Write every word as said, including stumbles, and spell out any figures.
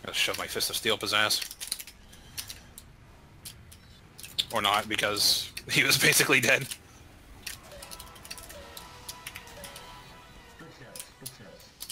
I'll shove my fist of steel up his ass. Or not, because he was basically dead. Good catch, good catch.